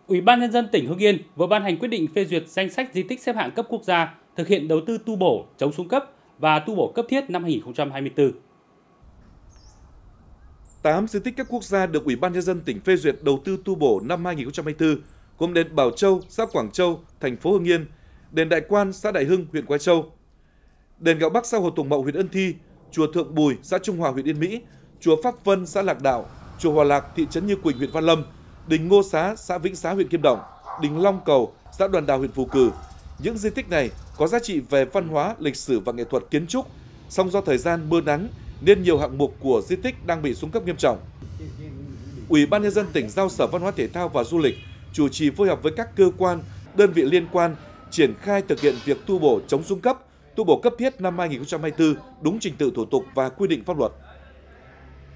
Ủy ban Nhân dân tỉnh Hưng Yên vừa ban hành quyết định phê duyệt danh sách di tích xếp hạng cấp quốc gia thực hiện đầu tư tu bổ, chống xuống cấp và tu bổ cấp thiết năm 2024. 8 di tích cấp quốc gia được Ủy ban Nhân dân tỉnh phê duyệt đầu tư tu bổ năm 2024 gồm đền Bảo Châu, xã Quảng Châu, thành phố Hưng Yên, đền Đại Quan, xã Đại Hưng, huyện Quái Châu, đền Gạo Bắc, xã Hồ Tùng Mậu, huyện Ân Thi, chùa Thượng Bùi, xã Trung Hòa, huyện Yên Mỹ, chùa Pháp Vân, xã Lạc Đạo, chùa Hòa Lạc, thị trấn Như Quỳnh, huyện Văn Lâm, đình Ngô Xá, xã Vĩnh Xá, huyện Kim Động, đình Long Cầu, xã Đoàn Đào, huyện Phù Cử. Những di tích này có giá trị về văn hóa, lịch sử và nghệ thuật kiến trúc, song do thời gian mưa nắng nên nhiều hạng mục của di tích đang bị xuống cấp nghiêm trọng. Ủy ban Nhân dân tỉnh giao Sở Văn hóa Thể thao và Du lịch chủ trì phối hợp với các cơ quan, đơn vị liên quan triển khai thực hiện việc tu bổ chống xuống cấp, tu bổ cấp thiết năm 2024 đúng trình tự thủ tục và quy định pháp luật.